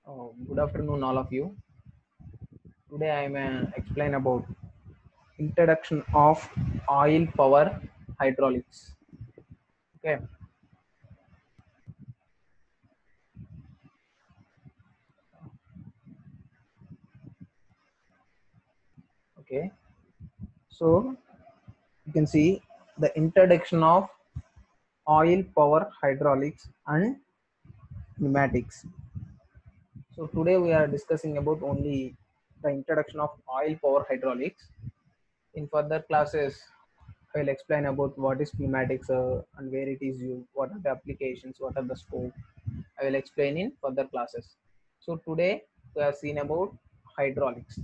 Good afternoon, all of you. Today I may explain about introduction of oil power hydraulics. Okay, okay. So you can see the introduction of oil power hydraulics and pneumatics. So today we are discussing about only the introduction of oil power hydraulics. In further classes, I will explain about what is pneumatics and where it is used, what are the applications, what are the scope. I will explain in further classes. So today we have seen about hydraulics.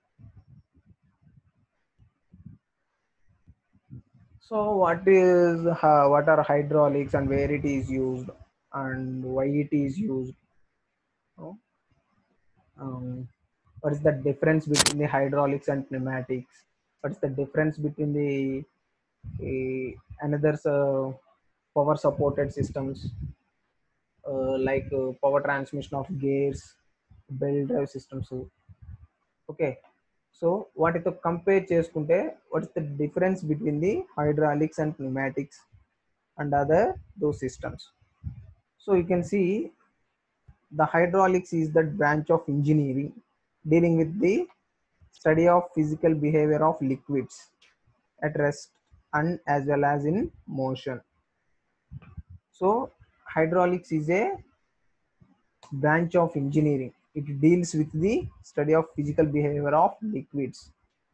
So what are hydraulics and where it is used and why it is used? Oh, Um, what is the difference between the hydraulics and pneumatics? What is the difference between the another power supported systems like power transmission of gears, belt drive systems? Okay. So what if compare చేసుకుంటే what is the difference between the hydraulics and pneumatics and other those systems? So you can see the hydraulics is the branch of engineering dealing with the study of physical behavior of liquids at rest and as well as in motion. So hydraulics is a branch of engineering. It deals with the study of physical behavior of liquids.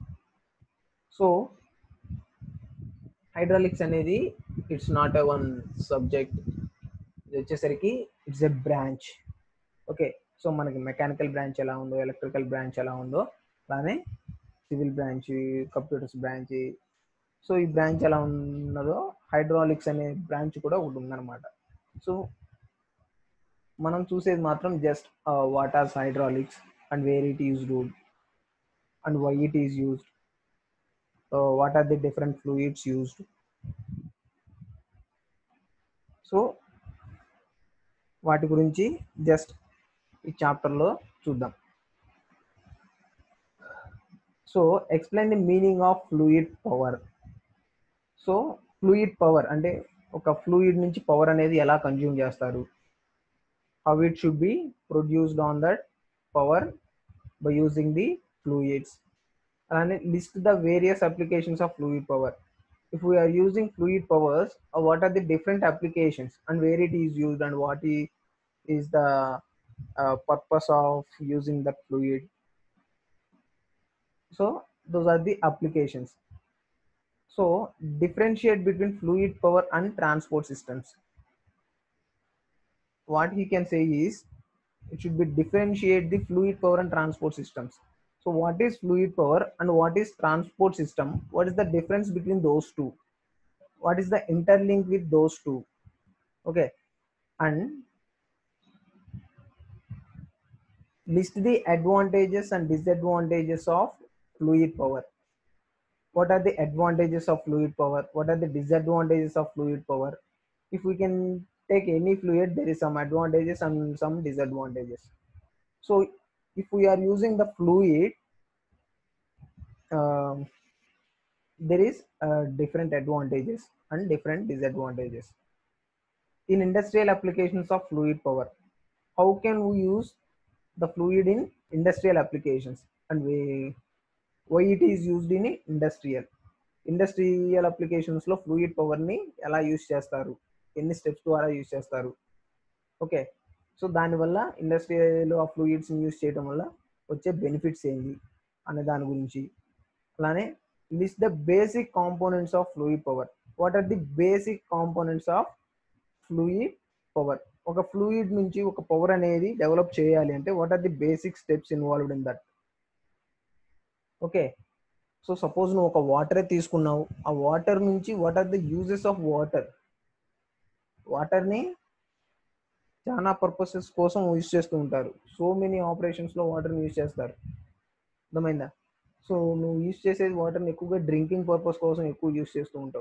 So hydraulics అనేది it's not a one subject. ఇది వచ్చేసరికి it's a branch. Okay. So మనకి mechanical branch ఎలా ఉందో, electrical branch ఎలా ఉందో, అలానే civil branch, computers branch. So ఈ బ్రాంచ్ ఎలా ఉన్నదో హైడ్రాలిక్స్ అనే బ్రాంచ్ కూడా ఒకటి ఉందన్నమాట. సో మనం చూసేది మాత్రం just what are hydraulics and where it used and why it is used, what are the different fluids used. So వాటి గురించి జస్ట్ ఈ చాప్టర్లో చూద్దాం. So explain the meaning of fluid power. So fluid power అంటే ఒక fluid నుంచి power అనేది ఎలా కన్జ్యూమ్ చేస్తారు, how it should be produced on that power by using the fluids. అలానే list the various applications of fluid power. If we are using fluid powers, what are the different applications and where it is used and what is the purpose of using that fluid. So those are the applications. So differentiate between fluid power and transport systems. What he can say is it should be differentiate the fluid power and transport systems. So what is fluid power and what is transport system? What is the difference between those two? What is the interlink with those two? Okay. And list the advantages and disadvantages of fluid power. What are the advantages of fluid power? What are the disadvantages of fluid power? If we can take any fluid, there is some advantages and some disadvantages. So if we are using the fluid, um, there is different advantages and different disadvantages. In industrial applications of fluid power, how can we use the fluid in industrial applications and why it is used in industrial applications లో fluid power ని ఎలా use చేస్తారు, ఎన్ని steps ద్వారా use చేస్తారు. Okay. So దానివల్ల industrial ఆ fluids use చేయడం వల్ల వచ్చే బెనిఫిట్స్ ఏంటి అనే దాని గురించి. అలానే list the basic components of fluid power. What are the basic components of fluid power. ఒక ఫ్లూయిడ్ నుంచి ఒక పవర్ అనేది డెవలప్ చేయాలి అంటే what are the basic steps involved in that. Okay. So suppose నువ్వు ఒక వాటరే తీసుకున్నావు, ఆ వాటర్ నుంచి what are the uses of water. వాటర్ని చాలా పర్పసెస్ కోసం యూజ్ చేస్తూ ఉంటారు. సో మెనీ ఆపరేషన్స్లో వాటర్ని యూజ్ చేస్తారు. అర్థమైందా? సో నువ్వు యూజ్ చేసేది వాటర్ని ఎక్కువగా డ్రింకింగ్ పర్పస్ కోసం ఎక్కువ యూజ్ చేస్తూ ఉంటావు.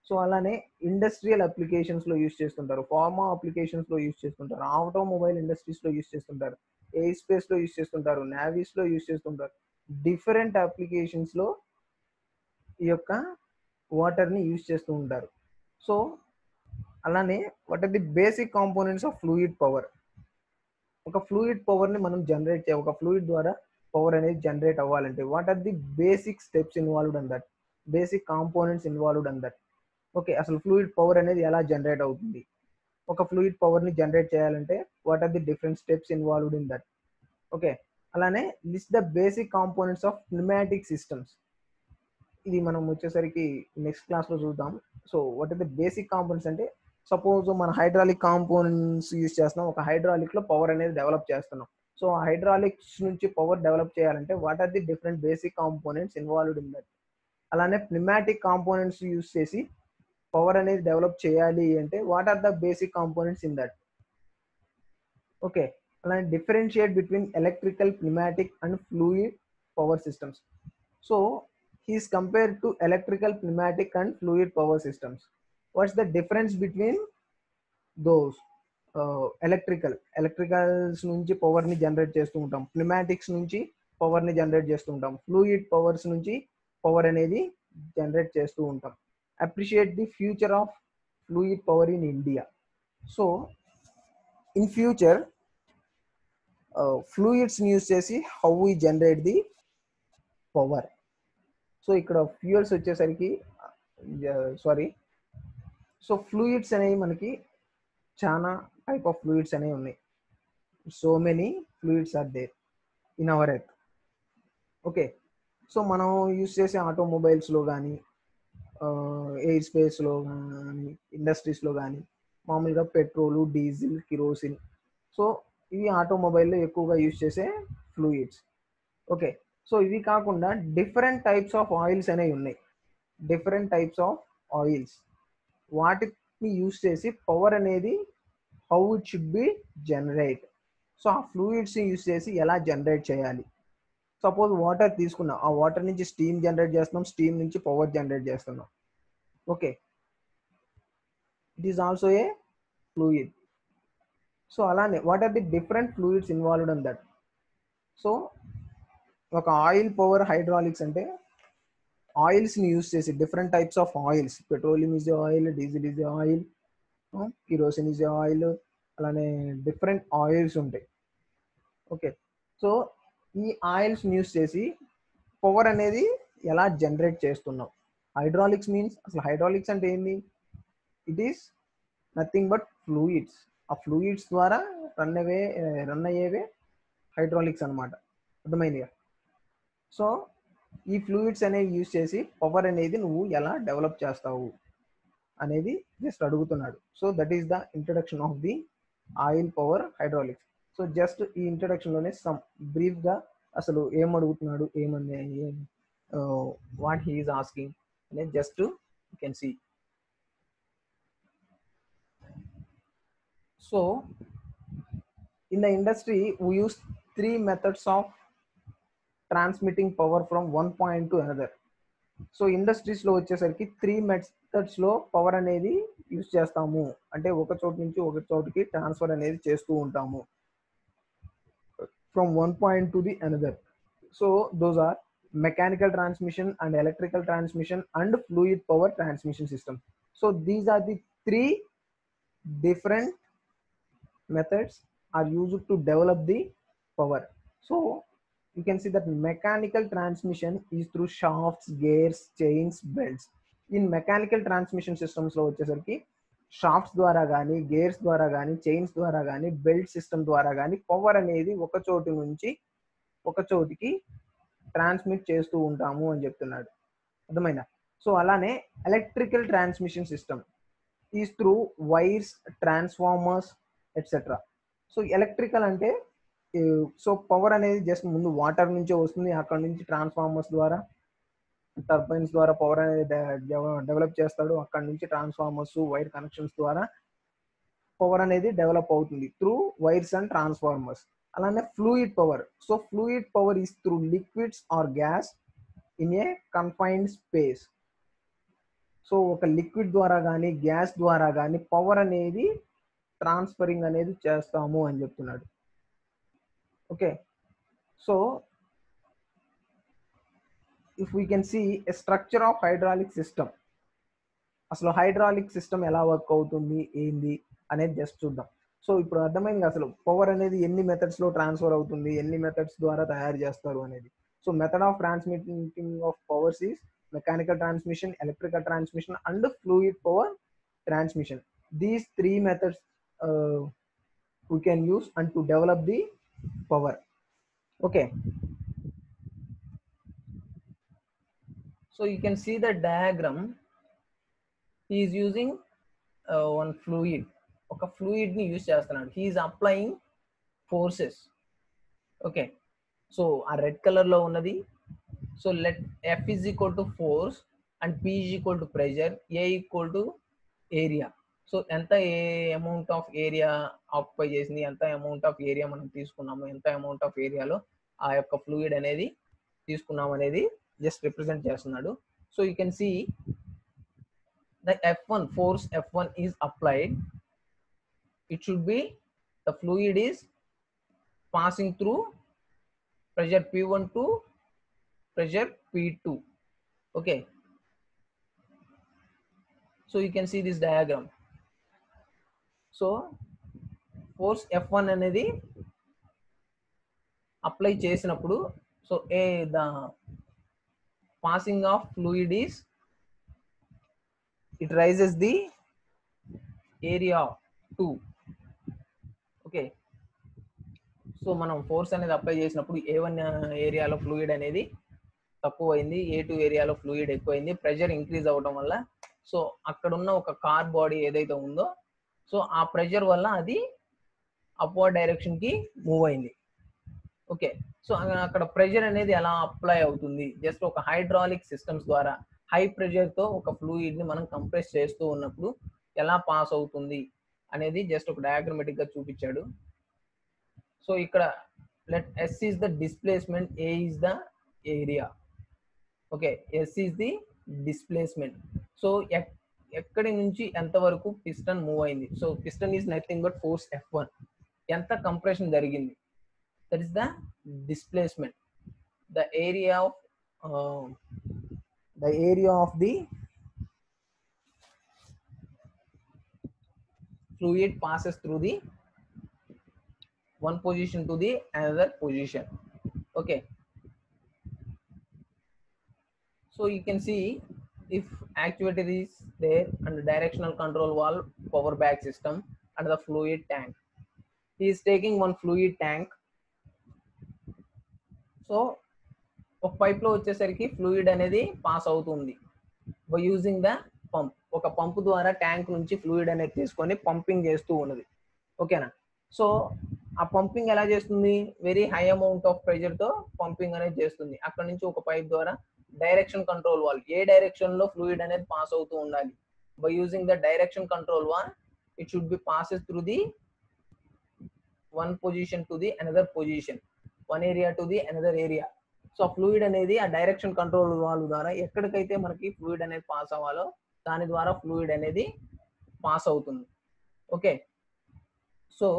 సో అలానే ఇండస్ట్రియల్ అప్లికేషన్స్లో యూస్ చేస్తుంటారు, ఫార్మా అప్లికేషన్స్లో యూస్ చేస్తుంటారు, ఆటోమొబైల్ ఇండస్ట్రీస్లో యూస్ చేస్తుంటారు, ఎయిర్ స్పేస్లో యూస్ చేస్తుంటారు, నేవీస్లో యూస్ చేస్తుంటారు. డిఫరెంట్ అప్లికేషన్స్లో ఈ యొక్క వాటర్ని యూస్ చేస్తూ ఉంటారు. సో అలానే what are the basic components of fluid power. ఒక ఫ్లూయిడ్ పవర్ని మనం జనరేట్ చేయాలి, ఒక ఫ్లూయిడ్ ద్వారా పవర్ అనేది జనరేట్ అవ్వాలంటే what are the basic steps involved on that, basic components involved on that. Okay, అసలు ఫ్లూయిడ్ పవర్ అనేది ఎలా జనరేట్ అవుతుంది, ఒక ఫ్లూయిడ్ పవర్ని జనరేట్ చేయాలంటే what are the different steps involved in that. Okay, అలానే list the basic components of pneumatic systems. ఇది మనం వచ్చేసరికి నెక్స్ట్ క్లాస్లో చూద్దాం. So what are the basic components అంటే, సపోజ్ మన హైడ్రాలిక్ కాంపోనెంట్స్ యూస్ చేస్తున్నాం, ఒక హైడ్రాలిక్లో పవర్ అనేది డెవలప్ చేస్తున్నాం. సో హైడ్రాలిక్స్ నుంచి పవర్ డెవలప్ చేయాలంటే what are the different basic components involved in that. అలానే ప్నెమాటిక్ కాంపోనెంట్స్ యూస్ చేసి పవర్ అనేది డెవలప్ చేయాలి అంటే what are the basic components in that. Okay, అలానే differentiate between electrical, pneumatic and fluid power systems. So he's compared to electrical, pneumatic and fluid power systems. What's the difference between those? Electricals నుంచి పవర్ని generate చేస్తూ ఉంటాం, ప్నెమాటిక్స్ నుంచి పవర్ని generate చేస్తూ ఉంటాం, fluid powers నుంచి పవర్ అనేది జనరేట్ చేస్తూ ఉంటాం. Appreciate the future of fluid power in India. So in future ఫ్లూయిడ్స్ని యూస్ చేసి how we generate the power. So ఇక్కడ ఫ్యూయల్స్ వచ్చేసరికి సో ఫ్లూయిడ్స్ అనేవి మనకి చాలా టైప్ ఆఫ్ ఫ్లూయిడ్స్ అనేవి ఉన్నాయి. So many fluids are there in our earth. Okay, so మనం యూస్ చేసే ఆటోమొబైల్స్లో కానీ, ఎయిర్ స్పేస్లో కానీ, ఇండస్ట్రీస్లో కానీ మామూలుగా పెట్రోలు, డీజిల్, కిరోసిన్. సో ఇవి ఆటోమొబైల్లో ఎక్కువగా యూస్ చేసే ఫ్లూయిడ్స్. ఓకే, సో ఇవి కాకుండా డిఫరెంట్ టైప్స్ ఆఫ్ ఆయిల్స్ అనేవి ఉన్నాయి. డిఫరెంట్ టైప్స్ ఆఫ్ ఆయిల్స్, వాటిని యూస్ చేసి పవర్ అనేది how it should be generate. So ఆ ఫ్లూయిడ్స్ని యూస్ చేసి ఎలా జనరేట్ చేయాలి. సపోజ్ వాటర్ తీసుకున్నాం, ఆ వాటర్ నుంచి స్టీమ్ జనరేట్ చేస్తున్నాం, స్టీమ్ నుంచి పవర్ జనరేట్ చేస్తున్నాం. Okay, it is also a fluid. So అలానే what are the different fluids involved in that. So ఒక ఆయిల్ పవర్ హైడ్రాలిక్స్ అంటే ఆయిల్స్ని యూస్ చేసి different types of oils, petroleum is oil, diesel is oil, kerosene is oil, అలానే different oils ఉంటాయి. Okay, so ఈ oils use చేసి power అనేది ఎలా జనరేట్ చేస్తున్నాం. హైడ్రాలిక్స్ మీన్స్, అసలు హైడ్రాలిక్స్ అంటే ఏంది, it is nothing but fluids. ఆ ఫ్లూయిడ్స్ ద్వారా రన్ అయ్యేవే హైడ్రాలిక్స్ అనమాట. అర్థమైందిగా. సో ఈ ఫ్లూయిడ్స్ అనేవి యూజ్ చేసి పవర్ అనేది నువ్వు ఎలా డెవలప్ చేస్తావు అనేది జస్ట్ అడుగుతున్నాడు. So that is the introduction of the oil power hydraulics. So just ఈ ఇంట్రడక్షన్లోనే సమ్ బ్రీఫ్గా అసలు ఏం అడుగుతున్నాడు, ఏమని, వాట్ హీ ఈజ్ ఆస్కింగ్ అనేది just you can see. So in the industry we use three methods of transmitting power from one point to another. So ఇండస్ట్రీస్లో వచ్చేసరికి 3 మెథడ్స్లో పవర్ అనేది యూజ్ చేస్తాము, అంటే ఒక చోటు నుంచి ఒక చోటుకి ట్రాన్స్ఫర్ అనేది చేస్తూ ఉంటాము, from one point to the another. So those are mechanical transmission and electrical transmission and fluid power transmission system. So these are the 3 different methods are used to develop the power. So you can see that mechanical transmission is through shafts, gears, chains, belts. In mechanical transmission systems లో వచ్చేసరికి shafts ద్వారా కానీ, gears ద్వారా కానీ, chains ద్వారా కానీ, belt system ద్వారా కానీ పవర్ అనేది ఒక చోటు నుంచి ఒక చోటికి ట్రాన్స్మిట్ చేస్తూ ఉంటాము అని చెప్తున్నాడు. అర్థమైందా. సో అలానే electrical transmission system is through wires, transformers etcetera. So electrical అంటే సో పవర్ అనేది జస్ట్ ముందు వాటర్ నుంచే వస్తుంది, అక్కడ నుంచి ట్రాన్స్ఫార్మర్స్ ద్వారా, టర్బైన్స్ ద్వారా పవర్ అనేది డెవలప్ చేస్తాడు, అక్కడ నుంచి ట్రాన్స్ఫార్మర్స్, వైర్ కనెక్షన్స్ ద్వారా పవర్ అనేది డెవలప్ అవుతుంది త్రూ వైర్స్ అండ్ ట్రాన్స్ఫార్మర్స్. అలానే fluid power. So fluid power is through liquids or gas in a confined space. So ఒక లిక్విడ్ ద్వారా కానీ గ్యాస్ ద్వారా కానీ పవర్ అనేది ట్రాన్స్ఫరింగ్ అనేది చేస్తాము అని చెప్తున్నాడు. Okay, so if we can see a structure of hydraulic system, అసలు హైడ్రాలిక్ సిస్టమ్ ఎలా వర్క్ అవుతుంది ఏంది అనేది జస్ట్ చూద్దాం. సో ఇప్పుడు అర్థమైంది అసలు పవర్ అనేది ఎన్ని మెథడ్స్ లో ట్రాన్స్ఫర్ అవుతుంది, ఎన్ని మెథడ్స్ ద్వారా తయారు చేస్తారు అనేది. So method of transmitting of powers is mechanical transmission, electrical transmission and fluid power transmission. These three methods we can use and to develop the power. Okay, so you can see the diagram. He is using one fluid, oka fluid ni use chestunnadu. He is applying forces. Okay, so a red color lo unnadi, so let F is equal to force and P is equal to pressure, A equal to area. So ఎంత amount of area occupy చేసింది, ఎంత amount of area మనం తీసుకున్నాము, ఎంత amount of ఏరియాలో ఆ యొక్క fluid అనేది తీసుకున్నాం అనేది జస్ట్ రిప్రజెంట్ చేస్తున్నాడు. So you can see the F1 force F1 is applied. It should be the fluid is passing through pressure P1 to pressure P2. Okay, so you can see this diagram. So force F1 అనేది apply చేసినప్పుడు, so the passing of fluid is, it raises the area 2. Okay, so మనం force అనేది apply చేసినప్పుడు A1 ఏరియాలో fluid అనేది తక్కువ అయింది, A2 ఏరియాలో ఫ్లూయిడ్ ఎక్కువైంది. ప్రెషర్ ఇంక్రీజ్ అవ్వడం వల్ల సో అక్కడ ఉన్న ఒక కార్ బాడీ ఏదైతే ఉందో, సో ఆ ప్రెషర్ వల్ల అది అప్వర్డ్ డైరెక్షన్ కి మూవ్ అయింది. ఓకే, సో అక్కడ ప్రెషర్ అనేది ఎలా అప్లై అవుతుంది, జస్ట్ ఒక హైడ్రాలిక్ సిస్టమ్స్ ద్వారా హై ప్రెషర్ తో ఒక ఫ్లూయిడ్ ని మనం కంప్రెస్ చేస్తూ ఉన్నప్పుడు ఎలా పాస్ అవుతుంది అనేది జస్ట్ ఒక డయాగ్రమాటిక్ గా చూపించాడు. సో ఇక్కడ let S is the displacement, A is the area. Okay, S is the displacement. So ఎక్కడి నుంచి ఎంత వరకు పిస్టన్ మూవ్ అయింది, so piston is nothing but force F1. ఎంత కంప్రెషన్ జరిగింది, that is the displacement. The area of the fluid passes through the one position to the another position. Okay, so you can see if actuator is there and the directional control valve, power bag system and the fluid tank. He is taking one fluid tank. So ఒక pipe లో వచ్చేసరికి fluid అనేది pass అవుతుంది by using the pump. ఒక పంపు ద్వారా tank నుంచి fluid అనేది తీసుకొని పంపింగ్ చేస్తూ ఉన్నది. ఓకేనా, సో ఆ పంపింగ్ ఎలా చేస్తుంది, very high amount of pressure తో పంపింగ్ అనేది చేస్తుంది. అక్కడ నుంచి ఒక పైప్ ద్వారా డైరెక్షన్ కంట్రోల్ వాల్వ్, ఏ డైరెక్షన్ లో ఫ్లూయిడ్ అనేది పాస్ అవుతూ ఉండాలి, by using the direction control valve it should be passes through the one position to the another position, one area to the another area. So fluid అనేది ఆ direction control valve ద్వారా ఎక్కడికైతే మనకి fluid అనేది pass అవ్వాలో దాని ద్వారా fluid అనేది పాస్ అవుతుంది. ఓకే, సో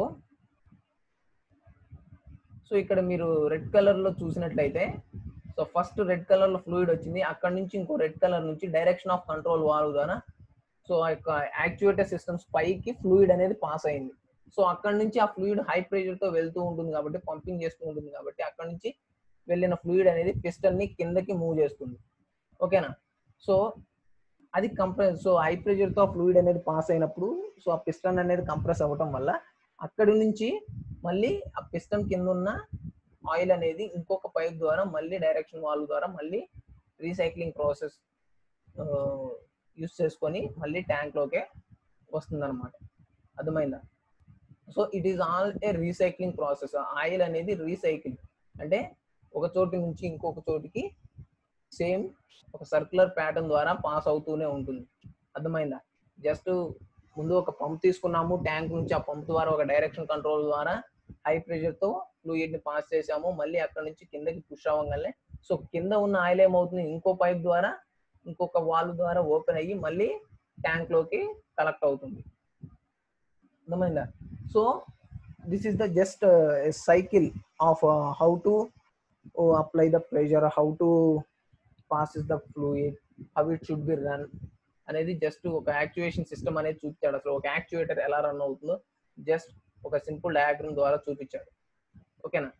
ఇక్కడ మీరు రెడ్ కలర్ లో చూసినట్లయితే, సో ఫస్ట్ రెడ్ కలర్ లో ఫ్లూయిడ్ వచ్చింది, అక్కడ నుంచి ఇంకో రెడ్ కలర్ నుంచి డైరెక్షన్ ఆఫ్ కంట్రోల్ వాల్వ్ ద్వారా సో ఆ యొక్క యాక్చుయేటర్ సిస్టమ్స్ పైకి ఫ్లూయిడ్ అనేది పాస్ అయింది. సో అక్కడ నుంచి ఆ ఫ్లూయిడ్ హై ప్రెషర్ తో వెళ్తూ ఉంటుంది కాబట్టి, పంపింగ్ చేస్తూ ఉంటుంది కాబట్టి, అక్కడ నుంచి వెళ్ళిన ఫ్లూయిడ్ అనేది పిస్టన్ ని కిందకి మూవ్ చేస్తుంది. ఓకేనా, సో అది కంప్రెస్, సో హై ప్రెషర్ తో ఫ్లూయిడ్ అనేది పాస్ అయినప్పుడు సో ఆ పిస్టన్ అనేది కంప్రెస్ అవ్వటం వల్ల అక్కడి నుంచి మళ్ళీ ఆ పిస్టన్ కింద ఉన్న ఆయిల్ అనేది ఇంకొక పైప్ ద్వారా మళ్ళీ డైరెక్షన్ వాల్వ్ ద్వారా మళ్ళీ రీసైక్లింగ్ ప్రాసెస్ యూస్ చేసుకొని మళ్ళీ ట్యాంక్ లోకే వస్తుంది అనమాట. అర్థమైందా? So it is all a recycling process. Oil అనేది రీసైకిల్ అంటే ఒక చోటు నుంచి ఇంకొక చోటికి సేమ్ ఒక సర్క్యులర్ ప్యాటర్న్ ద్వారా పాస్ అవుతూనే ఉంటుంది. అర్థమైందా? జస్ట్ ముందు ఒక పంప్ తీసుకున్నాము, ట్యాంక్ నుంచి ఆ పంప్ ద్వారా ఒక డైరెక్షన్ కంట్రోల్ ద్వారా హై ప్రెషర్ తో ఫ్లూయిడ్ ని పాస్ చేసాము, మళ్ళీ అక్కడ నుంచి కిందకి పుష్ అవ్వగానే సో కింద ఉన్న ఆయిల్ ఏమవుతుంది, ఇంకో పైప్ ద్వారా ఇంకొక వాల్వ్ ద్వారా ఓపెన్ అయ్యి మళ్ళీ ట్యాంక్ లోకి కలెక్ట్ అవుతుంది. అర్థమైందా? So this is the just a cycle of how to apply the pressure, how to passes the fluid, how it should be run అనేది జస్ట్ ఒక యాక్చువేషన్ సిస్టమ్ అనేది చూపించాడు. అసలు ఒక యాక్చువేటర్ ఎలా రన్ అవుతుందో జస్ట్ ఒక సింపుల్ డయాగ్రామ్ ద్వారా చూపించాడు. ఓకేనా?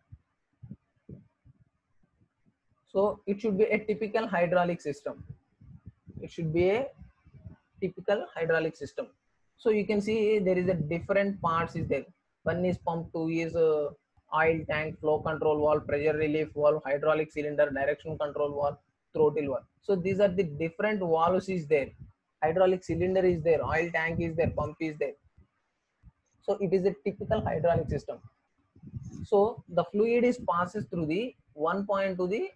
So it should be a typical hydraulic system. It should be a typical hydraulic system. So you can see there is a different parts is there. One is pump, two is oil tank, flow control valve, pressure relief valve, hydraulic cylinder, direction control valve, throttle valve. So these are the different valves is there. Hydraulic cylinder is there, oil tank is there, pump is there. So it is a typical hydraulic system. So the fluid is passes through the one point to the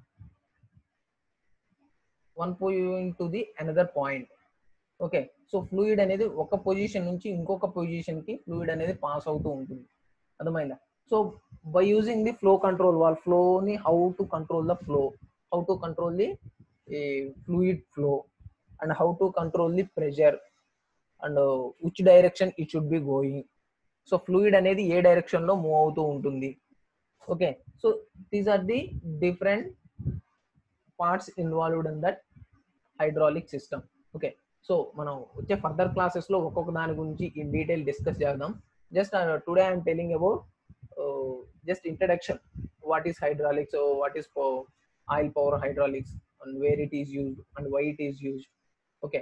another point. Okay. So fluid అనేది ఒక position నుంచి ఇంకొక position కి fluid అనేది pass అవుతూ ఉంటుంది. అర్థమైందా? So by using the flow control valve, ఫ్లోని how to control the flow, how to control the fluid flow and how to control the pressure and which direction it should be going. So fluid అనేది ఏ direction లో move అవుతూ ఉంటుంది. Okay. So these are the different parts involved in that hydraulic system. Okay. So మనం వచ్చే further classes లో ఒక్కొక్క దాని గురించి ఇన్ డీటెయిల్ డిస్కస్ చేద్దాం. Just today I'm telling about just introduction, what is hydraulics, what is oil power hydraulics and where it is used and why it is used. Okay.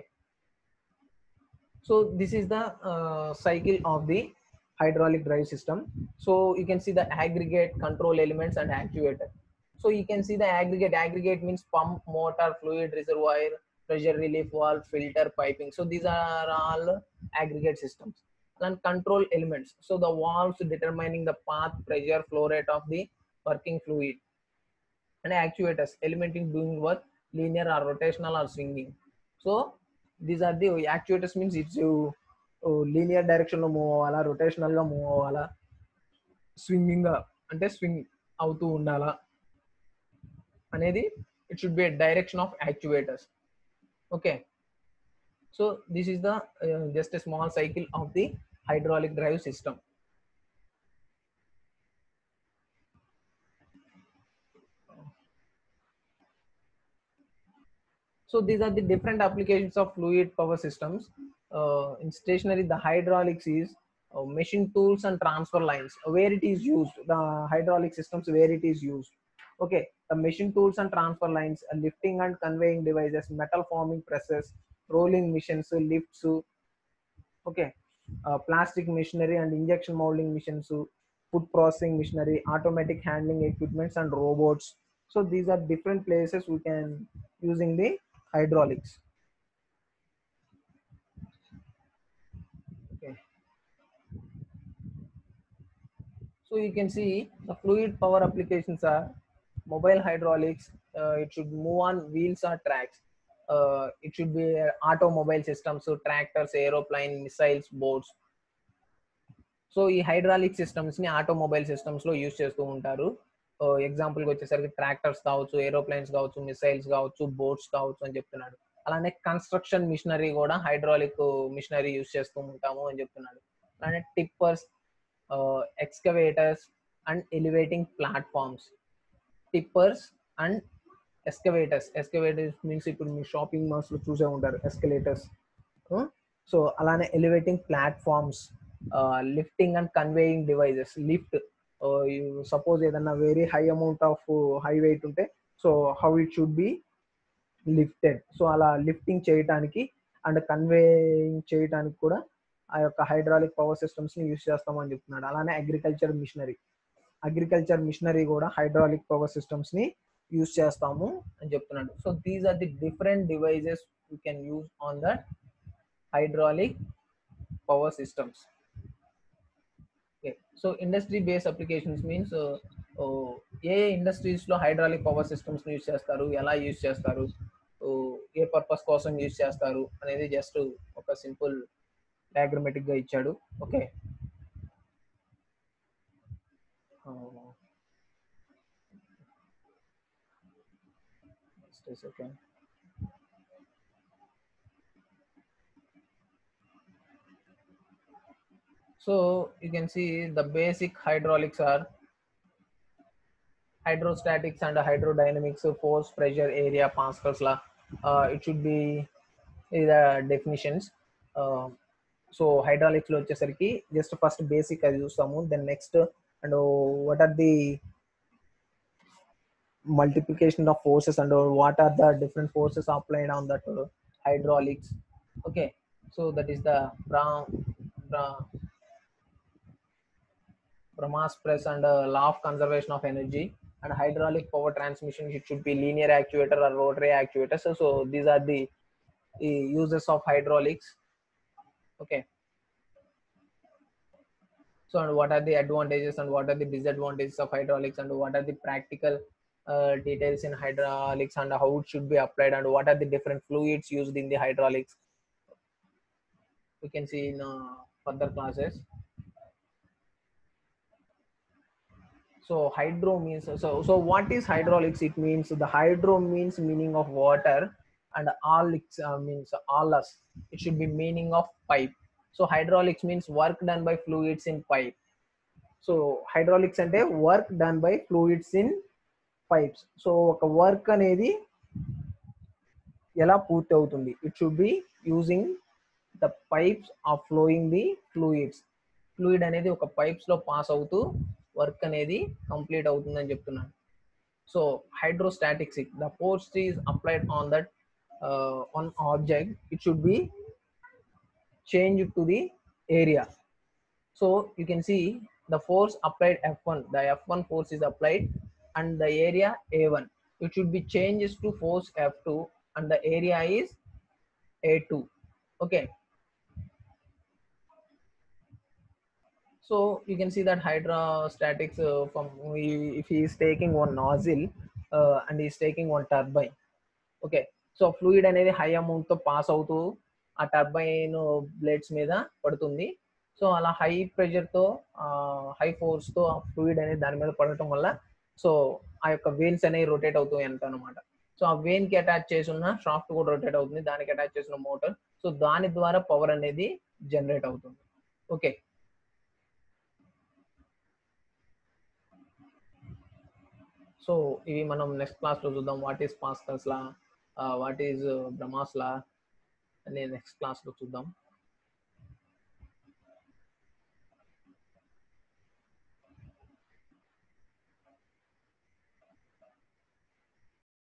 So this is the cycle of the hydraulic drive system. So you can see the aggregate, control elements and actuator. So you can see the aggregate means pump, motor, fluid reservoir, pressure relief valve, filter, piping. So these are all aggregate systems. And control elements, so the valves determining the path, pressure, flow rate of the working fluid. And actuators, elementing doing work, linear or rotational or swinging. So these are the actuators means it's you linear direction లో move అవ్వాలా, rotational గా move అవ్వాలా, swinging గా అంటే swing అవుతూ ఉండాలా అనేది it should be direction of actuators. Okay. So this is the just a small cycle of the hydraulic drive system. So these are the different applications of fluid power systems. In stationary, the hydraulics is machine tools and transfer lines. Where it is used, the hydraulic systems where it is used. Okay, the machine tools and transfer lines, lifting and conveying devices, metal forming presses, rolling machines, lifts. Okay, plastic machinery and injection molding machines, food processing machinery, automatic handling equipments and robots. So these are different places we can using the hydraulics. Okay. So you can see the fluid power applications are mobile hydraulics. It should move on wheels or tracks. It should be automobile systems, so tractors, aeroplane, missiles, boats. So ఈ hydraulic systems ని automobile systems లో use చేస్తూ ఉంటారు. Example గా వచ్చేసరికి tractors కావచ్చు, aeroplanes కావచ్చు, missiles కావచ్చు, బోట్స్ కావచ్చు అని చెప్తున్నాడు. అలానే కన్స్ట్రక్షన్ మిషనరీ కూడా హైడ్రాలిక్ మిషనరీ యూజ్ చేస్తూ ఉంటాము అని చెప్తున్నాడు. అలానే tippers, excavators and elevating platforms. Tippers and excavators means ఇప్పుడు మీ షాపింగ్ మాల్స్ లో చూసే ఉంటారు ఎస్కలేటర్స్. సో అలానే elevating platforms, lifting and conveying devices. Lift, suppose ఏదన్నా very high amount of high weight ఉంటే so how it should be lifted. So అలా lifting చేయడానికి అండ్ కన్వేయింగ్ చేయడానికి కూడా ఆ యొక్క హైడ్రాలిక్ పవర్ సిస్టమ్స్ ని యూజ్ చేస్తామని చెప్తున్నాడు. అలానే అగ్రికల్చర్ మిషనరీ కూడా హైడ్రాలిక్ పవర్ సిస్టమ్స్ ని యూజ్ చేస్తాము అని చెప్తున్నాడు. So these are the different devices you can use on that hydraulic power systems. Okay, so industry based applications means ఏ ఇండస్ట్రీస్ లో హైడ్రాలిక్ పవర్ సిస్టమ్స్ యూజ్ చేస్తారు, ఎలా use చేస్తారు, ఏ పర్పస్ కోసం యూజ్ చేస్తారు అనేది జస్ట్ ఒక సింపుల్ డయాగ్రమాటిక్ గా ఇచ్చాడు. Okay. Okay. So you can see the basic hydraulics are hydrostatics and hydrodynamics, force, pressure, area, Pascal's law. It should be the definitions. So hydraulics లో వచ్చేసరికి just first basic అది చూస్తాము, then next and what are the multiplication of forces and what are the different forces applied on that hydraulics. Okay, so that is the Brahma's press and law of conservation of energy. And hydraulic power transmission, it should be linear actuator or rotary actuator. So these are the uses of hydraulics. Okay, so and what are the advantages and what are the disadvantages of hydraulics, and what are the practical details in hydraulics and how it should be applied, and what are the different fluids used in the hydraulics, we can see in further classes. So hydro means, so what is hydraulics? It means the hydro means meaning of water, and aulics means allus, it should be meaning of pipe. So hydraulics means work done by fluids in pipe. So hydraulics అంటే work done by fluids in pipes. So ఒక work అనేది ఎలా పూర్తి అవుతుంది? It should be using the pipes of flowing the fluids. Fluid అనేది ఒక pipes లో pass అవుతూ వర్క్ అనేది కంప్లీట్ అవుతుందని చెప్తున్నాను. So hydrostatics, the force is applied on that on object, it should be changed to the area. So you can see the force applied F1, the F1 force is applied and the area A1, it should be changed to force F2 and the area is A2. Okay, so you can see that hydrostatics, if he is taking one nozzle and he is taking one turbine. Okay, so fluid అనేది high amount తో pass అవుతూ ఆ turbine blades మీద పడుతుంది. So అలా high pressure తో high force తో fluid అనేది దాని మీద పడటం వల్ల సో ఆ యొక్క వేన్స్ అనేవి రొటేట్ అవుతాయి అంట అనమాట. సో ఆ వేన్ కి అటాచ్ చేసి ఉన్న షాఫ్ట్ కూడా రొటేట్ అవుతుంది, దానికి అటాచ్ చేసిన మోటార్, సో దాని ద్వారా పవర్ అనేది జనరేట్ అవుతుంది. ఓకే, సో ఇవి మనం నెక్స్ట్ క్లాస్ లో చూద్దాం. What is Pascal's law, what is Bramah's law అని నెక్స్ట్ క్లాస్ లో చూద్దాం.